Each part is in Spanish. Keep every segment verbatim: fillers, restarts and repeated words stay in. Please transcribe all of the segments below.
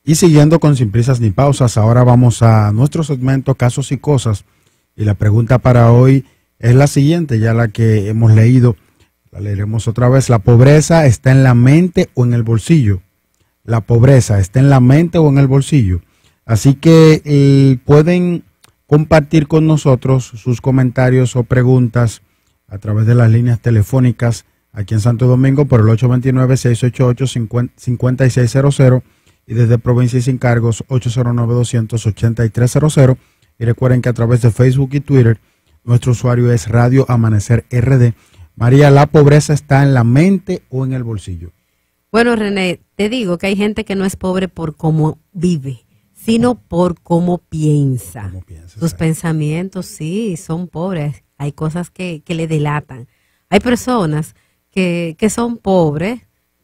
Y siguiendo con Sin Prisas ni Pausas, ahora vamos a nuestro segmento Casos y Cosas. Y la pregunta para hoy es la siguiente, ya la que hemos leído, la leeremos otra vez. ¿La pobreza está en la mente o en el bolsillo? La pobreza está en la mente o en el bolsillo. Así que eh, pueden compartir con nosotros sus comentarios o preguntas a través de las líneas telefónicas aquí en Santo Domingo por el ocho dos nueve, seis ocho ocho, cinco seis cero cero y desde provincia y sin cargos ocho cero nueve, dos ocho tres cero cero. Y recuerden que a través de Facebook y Twitter nuestro usuario es Radio Amanecer R D. María, ¿la pobreza está en la mente o en el bolsillo? Bueno, René, te digo que hay gente que no es pobre por cómo vive, sino por cómo piensa. ¿Cómo piensa? Sus pensamientos sí son pobres. Hay cosas que, que le delatan. Hay personas que, que son pobres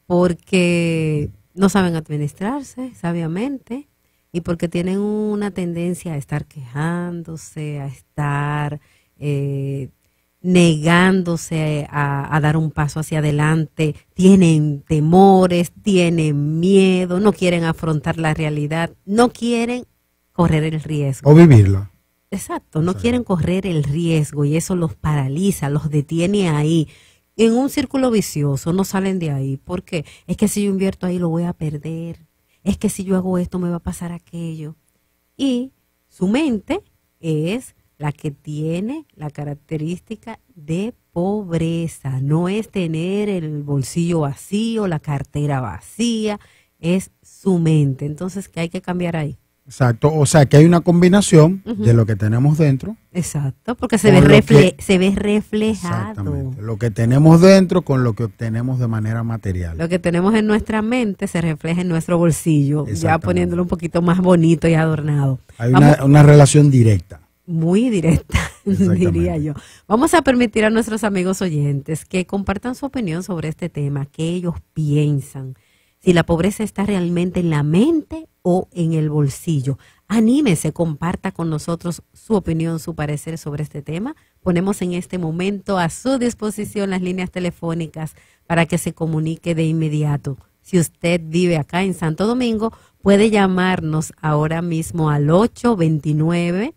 porque no saben administrarse sabiamente y porque tienen una tendencia a estar quejándose, a estar eh, negándose a, a dar un paso hacia adelante. Tienen temores, tienen miedo, no quieren afrontar la realidad, no quieren correr el riesgo. O vivirla. Exacto, no quieren correr el riesgo y eso los paraliza, los detiene ahí, en un círculo vicioso, no salen de ahí. ¿Por qué? Es que si yo invierto ahí lo voy a perder, es que si yo hago esto me va a pasar aquello. Y su mente es la que tiene la característica de pobreza, no es tener el bolsillo vacío, la cartera vacía, es su mente. Entonces, ¿qué hay que cambiar ahí? Exacto, o sea que hay una combinación uh-huh. de lo que tenemos dentro. Exacto, porque se ve, refle que, se ve reflejado. Exactamente, lo que tenemos dentro con lo que obtenemos de manera material. Lo que tenemos en nuestra mente se refleja en nuestro bolsillo, ya poniéndolo un poquito más bonito y adornado. Hay una, una relación directa. Muy directa, diría yo. Vamos a permitir a nuestros amigos oyentes que compartan su opinión sobre este tema, qué ellos piensan. Si la pobreza está realmente en la mente o en el bolsillo. Anímese, comparta con nosotros su opinión, su parecer sobre este tema. Ponemos en este momento a su disposición las líneas telefónicas para que se comunique de inmediato. Si usted vive acá en Santo Domingo, puede llamarnos ahora mismo al ocho dos nueve,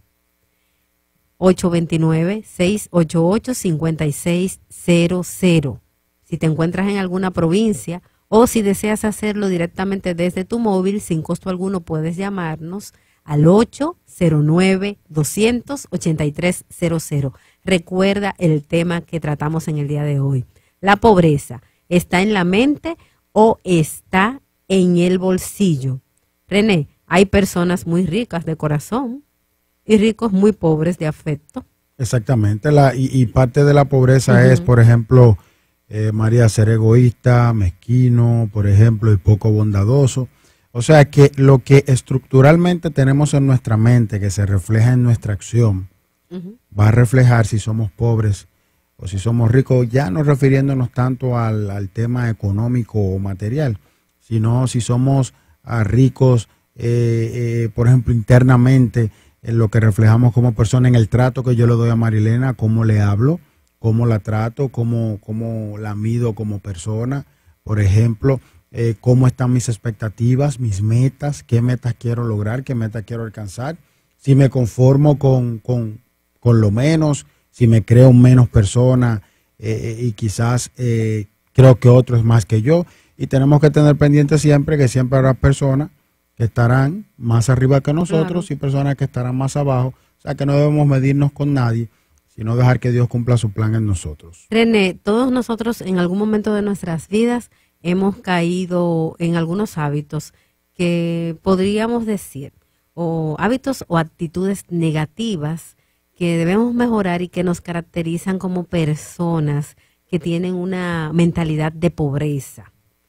ocho dos nueve, seis ocho ocho, cinco seis cero cero. Si te encuentras en alguna provincia o si deseas hacerlo directamente desde tu móvil, sin costo alguno, puedes llamarnos al ocho cero nueve, dos ocho tres cero cero. Recuerda el tema que tratamos en el día de hoy. La pobreza, ¿está en la mente o está en el bolsillo? René, hay personas muy ricas de corazón y ricos muy pobres de afecto. Exactamente, la, y, y parte de la pobreza uh-huh. es, por ejemplo, Eh, María, ser egoísta, mezquino, por ejemplo, y poco bondadoso. O sea que lo que estructuralmente tenemos en nuestra mente, que se refleja en nuestra acción, uh-huh. va a reflejar si somos pobres o si somos ricos, ya no refiriéndonos tanto al, al tema económico o material, sino si somos uh, ricos, eh, eh, por ejemplo, internamente, en lo que reflejamos como persona, en el trato que yo le doy a Marilena, cómo le hablo, cómo la trato, cómo, cómo la mido como persona, por ejemplo, eh, cómo están mis expectativas, mis metas, qué metas quiero lograr, qué metas quiero alcanzar, si me conformo con, con, con lo menos, si me creo menos persona eh, y quizás eh, creo que otro es más que yo. Y tenemos que tener pendiente siempre que siempre habrá personas que estarán más arriba que nosotros claro. y personas que estarán más abajo. O sea que no debemos medirnos con nadie, sino dejar que Dios cumpla su plan en nosotros. René, todos nosotros en algún momento de nuestras vidas hemos caído en algunos hábitos que podríamos decir, o hábitos o actitudes negativas que debemos mejorar y que nos caracterizan como personas que tienen una mentalidad de pobreza.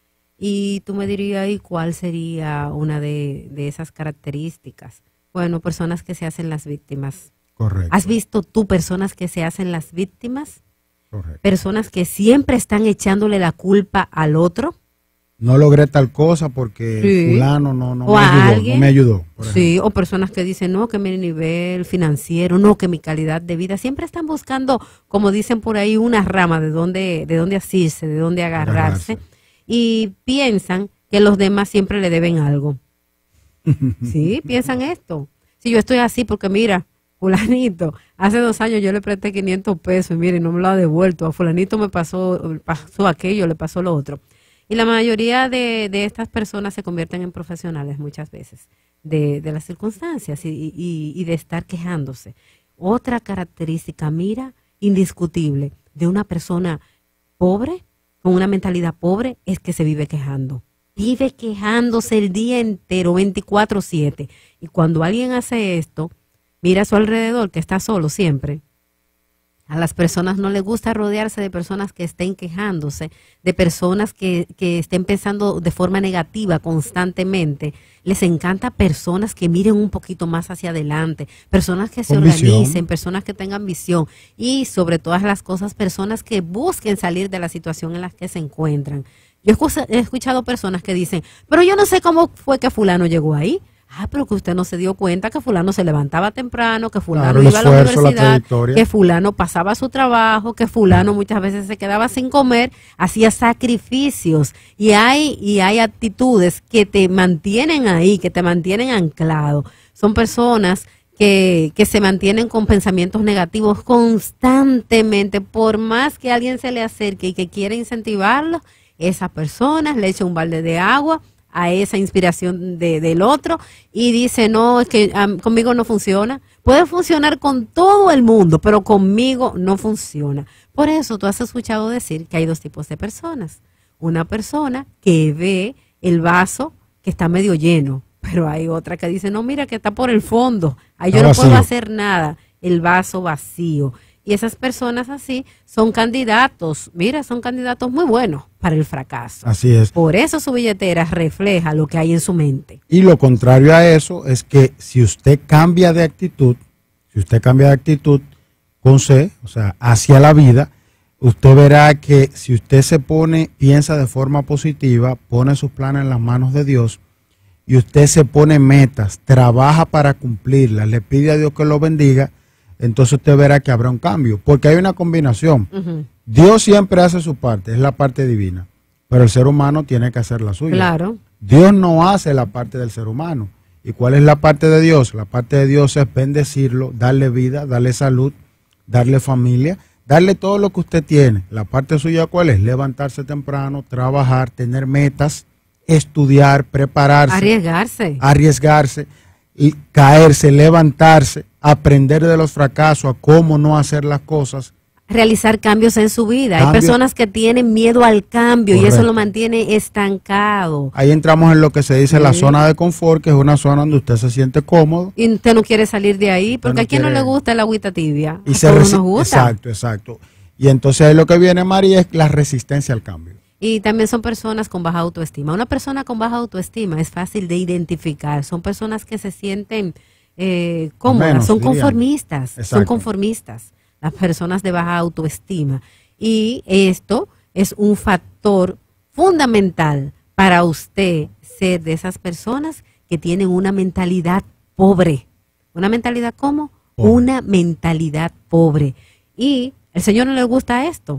Y tú me dirías, ¿y cuál sería una de, de esas características? Bueno, personas que se hacen las víctimas. Correcto. ¿Has visto tú personas que se hacen las víctimas? Correcto. Personas que siempre están echándole la culpa al otro. No logré tal cosa porque sí. fulano no, no, o me ayudó, alguien, no me ayudó. Sí, o personas que dicen, no, que mi nivel financiero, no, que mi calidad de vida. Siempre están buscando, como dicen por ahí, una rama de dónde, de dónde asirse, de dónde agarrarse. agarrarse. Y piensan que los demás siempre le deben algo. Sí, piensan esto. Si yo estoy así porque mira, fulanito, hace dos años yo le presté quinientos pesos y mire, no me lo ha devuelto. A fulanito me pasó, pasó aquello, le pasó lo otro. Y la mayoría de, de estas personas se convierten en profesionales muchas veces de, de las circunstancias y, y, y de estar quejándose. Otra característica, mira, indiscutible de una persona pobre, con una mentalidad pobre, es que se vive quejando. Vive quejándose el día entero, veinticuatro siete. Y cuando alguien hace esto, mira a su alrededor, que está solo siempre. A las personas no les gusta rodearse de personas que estén quejándose, de personas que, que estén pensando de forma negativa constantemente. Les encanta personas que miren un poquito más hacia adelante, personas que se Con organicen, visión. personas que tengan visión y sobre todas las cosas, personas que busquen salir de la situación en la que se encuentran. Yo he escu- he escuchado personas que dicen, pero yo no sé cómo fue que fulano llegó ahí. Ah, pero que usted no se dio cuenta que fulano se levantaba temprano, que fulano Claro, el iba a la esfuerzo, la universidad, trayectoria. que fulano pasaba su trabajo, que fulano muchas veces se quedaba sin comer, hacía sacrificios. Y hay, y hay actitudes que te mantienen ahí, que te mantienen anclado. Son personas que, que se mantienen con pensamientos negativos constantemente, por más que alguien se le acerque y que quiera incentivarlo, esa persona le echa un balde de agua a esa inspiración de, del otro y dice, no, es que um, conmigo no funciona. Puede funcionar con todo el mundo, pero conmigo no funciona. Por eso tú has escuchado decir que hay dos tipos de personas. Una persona que ve el vaso que está medio lleno, pero hay otra que dice, no, mira que está por el fondo, ahí yo Está no puedo vacío. hacer nada, el vaso vacío. Y esas personas así son candidatos, mira, son candidatos muy buenos para el fracaso. Así es. Por eso su billetera refleja lo que hay en su mente. Y lo contrario a eso es que si usted cambia de actitud, si usted cambia de actitud con C, o sea, hacia la vida, usted verá que si usted se pone, piensa de forma positiva, pone sus planes en las manos de Dios y usted se pone metas, trabaja para cumplirlas, le pide a Dios que lo bendiga, entonces usted verá que habrá un cambio, porque hay una combinación. Uh-huh. Dios siempre hace su parte, es la parte divina, pero el ser humano tiene que hacer la suya. Claro. Dios no hace la parte del ser humano. ¿Y cuál es la parte de Dios? La parte de Dios es bendecirlo, darle vida, darle salud, darle familia, darle todo lo que usted tiene. La parte suya, ¿cuál es? Levantarse temprano, trabajar, tener metas, estudiar, prepararse, Arriesgarse. arriesgarse, y caerse, levantarse, aprender de los fracasos, a cómo no hacer las cosas. Realizar cambios en su vida. Cambios. Hay personas que tienen miedo al cambio. Correcto. Y eso lo mantiene estancado. Ahí entramos en lo que se dice Sí. la zona de confort, que es una zona donde usted se siente cómodo. Y usted no quiere salir de ahí, porque no a quién no quiere- le gusta el agüita tibia. Y A se todos resi- nos gusta. Exacto, exacto. Y entonces ahí lo que viene, María, es la resistencia al cambio. Y también son personas con baja autoestima. Una persona con baja autoestima es fácil de identificar. Son personas que se sienten eh, cómodas, Menos, son dirían. conformistas, son Exacto. conformistas, las personas de baja autoestima. Y esto es un factor fundamental para usted ser de esas personas que tienen una mentalidad pobre. ¿Una mentalidad cómo? Pobre. Una mentalidad pobre. Y el Señor no le gusta esto.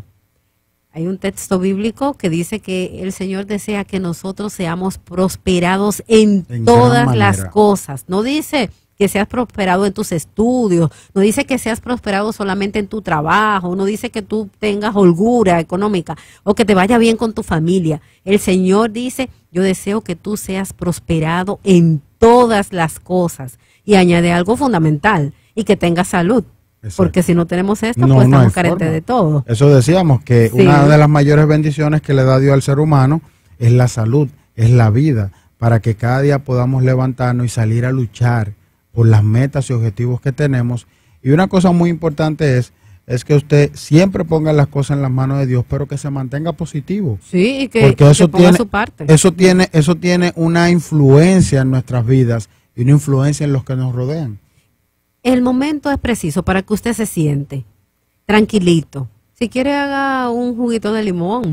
Hay un texto bíblico que dice que el Señor desea que nosotros seamos prosperados en, En gran todas las manera. cosas. No dice que seas prosperado en tus estudios, no dice que seas prosperado solamente en tu trabajo, no dice que tú tengas holgura económica o que te vaya bien con tu familia. El Señor dice, yo deseo que tú seas prosperado en todas las cosas. Y añade algo fundamental, y que tengas salud. Exacto. Porque si no tenemos esto, No, pues no estamos hay carentes forma. de todo. Eso decíamos, que Sí. una de las mayores bendiciones que le da Dios al ser humano es la salud, es la vida, para que cada día podamos levantarnos y salir a luchar por las metas y objetivos que tenemos. Y una cosa muy importante es, es que usted siempre ponga las cosas en las manos de Dios, pero que se mantenga positivo. Sí, y que, Porque eso que ponga tiene, su parte. eso tiene, eso tiene una influencia en nuestras vidas y una influencia en los que nos rodean. El momento es preciso para que usted se siente tranquilito. Si quiere, haga un juguito de limón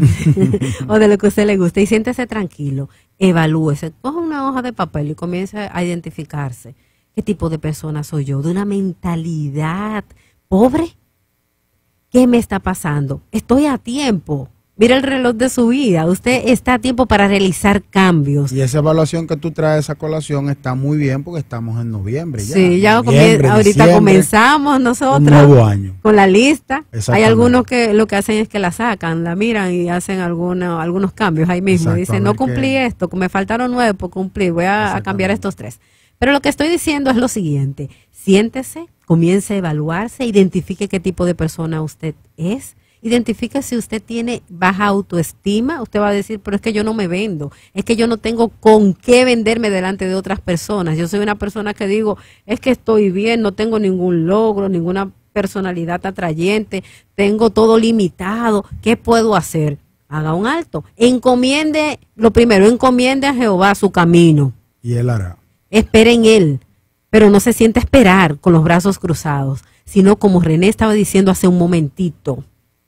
o de lo que a usted le guste y siéntese tranquilo. Evalúese, coja una hoja de papel y comience a identificarse. ¿Qué tipo de persona soy yo? ¿De una mentalidad pobre? ¿Qué me está pasando? Estoy a tiempo. Mira el reloj de su vida. Usted está a tiempo para realizar cambios. Y esa evaluación que tú traes a colación está muy bien porque estamos en noviembre ya. Sí, ya noviembre, ahorita diciembre, comenzamos nosotros. Un nuevo año. Con la lista. Hay algunos que lo que hacen es que la sacan, la miran y hacen alguna, algunos cambios ahí mismo. Exacto, Dicen, no cumplí que... esto, me faltaron nueve por cumplir, voy a, a cambiar estos tres. Pero lo que estoy diciendo es lo siguiente, siéntese, comience a evaluarse, identifique qué tipo de persona usted es, identifique si usted tiene baja autoestima. Usted va a decir, pero es que yo no me vendo, es que yo no tengo con qué venderme delante de otras personas. Yo soy una persona que digo, es que estoy bien, no tengo ningún logro, ninguna personalidad atrayente, tengo todo limitado, ¿qué puedo hacer? Haga un alto, encomiende, lo primero, encomiende a Jehová su camino. Y él hará. Espere en él, pero no se sienta a esperar con los brazos cruzados, sino como René estaba diciendo hace un momentito,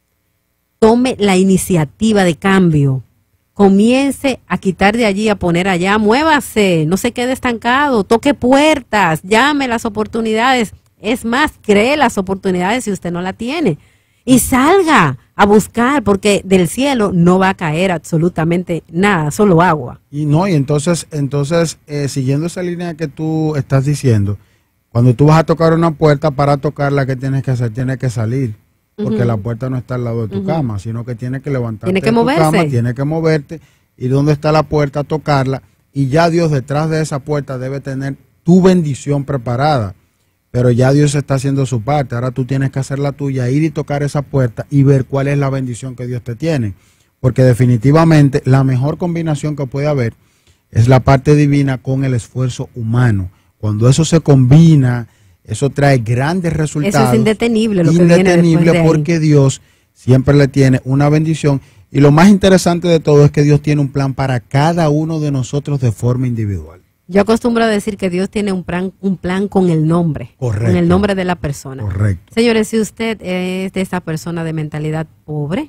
tome la iniciativa de cambio, comience a quitar de allí, a poner allá, muévase, no se quede estancado, toque puertas, llame las oportunidades, es más, cree las oportunidades si usted no la tiene y salga a buscar, porque del cielo no va a caer absolutamente nada, solo agua. Y no, y entonces, entonces eh, siguiendo esa línea que tú estás diciendo, cuando tú vas a tocar una puerta, para tocarla, ¿qué tienes que hacer? Tienes que salir, porque uh-huh. la puerta no está al lado de tu uh-huh. cama, sino que tienes que levantarte tiene que de tu moverse. cama, tienes que moverte, ir donde está la puerta, tocarla, y ya Dios detrás de esa puerta debe tener tu bendición preparada. Pero ya Dios está haciendo su parte, ahora tú tienes que hacer la tuya, ir y tocar esa puerta y ver cuál es la bendición que Dios te tiene. Porque definitivamente la mejor combinación que puede haber es la parte divina con el esfuerzo humano. Cuando eso se combina, eso trae grandes resultados. Eso es indetenible lo indetenible que viene después de ahí. Porque Dios siempre le tiene una bendición. Y lo más interesante de todo es que Dios tiene un plan para cada uno de nosotros de forma individual. Yo acostumbro a decir que Dios tiene un plan, un plan con el nombre, correcto, con el nombre de la persona. Correcto. Señores, si usted es de esa persona de mentalidad pobre,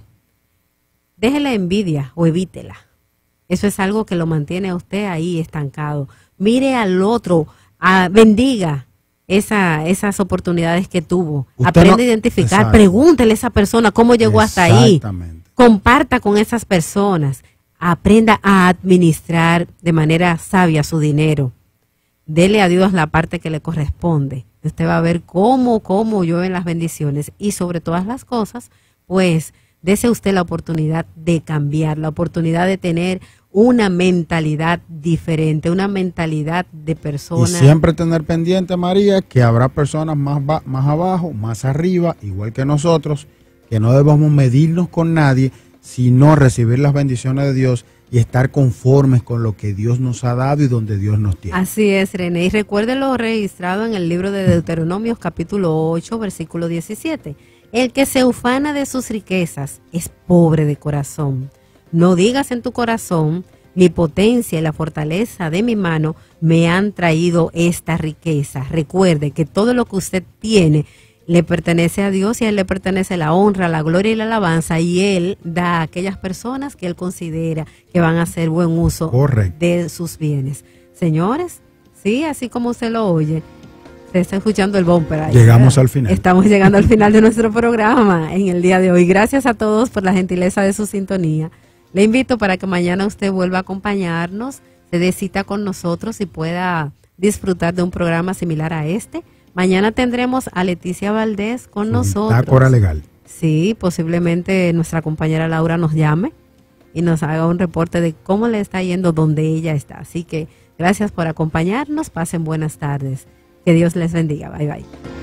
déjele la envidia o evítela. Eso es algo que lo mantiene a usted ahí estancado. Mire al otro, a, bendiga esa, esas oportunidades que tuvo. Usted Aprende no, a identificar, exacto. Pregúntele a esa persona cómo llegó hasta ahí. Comparta con esas personas. Aprenda a administrar de manera sabia su dinero. Dele a Dios la parte que le corresponde. Usted va a ver cómo, cómo llueven las bendiciones. Y sobre todas las cosas, pues, dese usted la oportunidad de cambiar, la oportunidad de tener una mentalidad diferente, una mentalidad de persona. Y siempre tener pendiente, María, que habrá personas más, más abajo, más arriba, igual que nosotros, que no debemos medirnos con nadie, sino recibir las bendiciones de Dios y estar conformes con lo que Dios nos ha dado y donde Dios nos tiene. Así es, René. Y recuerde lo registrado en el libro de Deuteronomios, capítulo ocho, versículo diecisiete. El que se ufana de sus riquezas es pobre de corazón. No digas en tu corazón, mi potencia y la fortaleza de mi mano me han traído esta riqueza. Recuerde que todo lo que usted tiene le pertenece a Dios y a Él le pertenece la honra, la gloria y la alabanza, y Él da a aquellas personas que Él considera que van a hacer buen uso Correcto. De sus bienes. Señores, sí, así como usted lo oye, se está escuchando el bumper ahí. Llegamos ¿verdad? Al final. Estamos llegando al final de nuestro programa en el día de hoy. Gracias a todos por la gentileza de su sintonía. Le invito para que mañana usted vuelva a acompañarnos, se dé cita con nosotros y pueda disfrutar de un programa similar a este. Mañana tendremos a Leticia Valdés con nosotros. Bitácora legal. Sí, posiblemente nuestra compañera Laura nos llame y nos haga un reporte de cómo le está yendo donde ella está. Así que gracias por acompañarnos. Pasen buenas tardes. Que Dios les bendiga. Bye, bye.